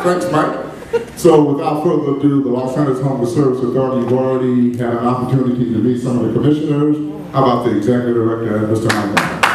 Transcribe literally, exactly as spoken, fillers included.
Thanks, Mike. So without further ado, the Los Angeles Homeless Service Authority, you've already had an opportunity to meet some of the commissioners. How about the Executive Director, Mister Michael Arnold?